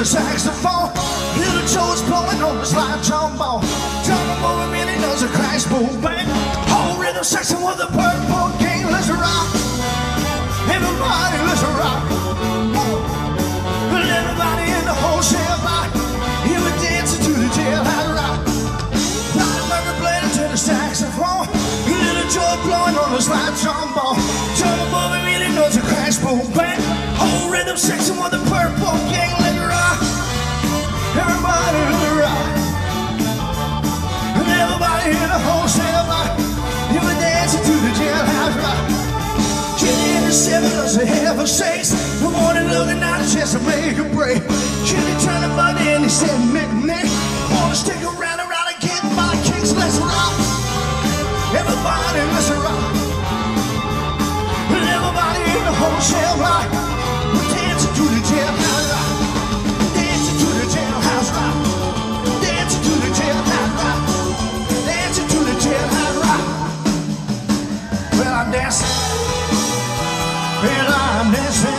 saxophone. Little Joe's blowing on the slide trombone. Trombone over me and he does a crash boom bang. Whole rhythm section with the purple king. Let's rock. Everybody, let's rock. Everybody in the whole shell rock. You were dancing to the Jailhouse Rock. Linebacker playing to the saxophone. Little Joe blowing on the slide trombone. Trombone over me and he does a crash boom bang. Whole rhythm section with the purple king. Let's rock. Everybody, let's rock. Everybody in the whole shell rock. You were dancing to the Jailhouse Rock. Kitty in the 7 does a half of 6. The morning looking out a chance to make a break. Kitty turned the button and he said, Nick, wanna stick around and get my kicks. Let's rock. Everybody, let's rock. And everybody in the whole shell rock. We're dancing to the Jailhouse Rock. Dancing to the Jailhouse Rock. Dancing to the Jailhouse Rock. Dancing to the Jailhouse Rock. Well, I'm dancing. Well, I'm dancing.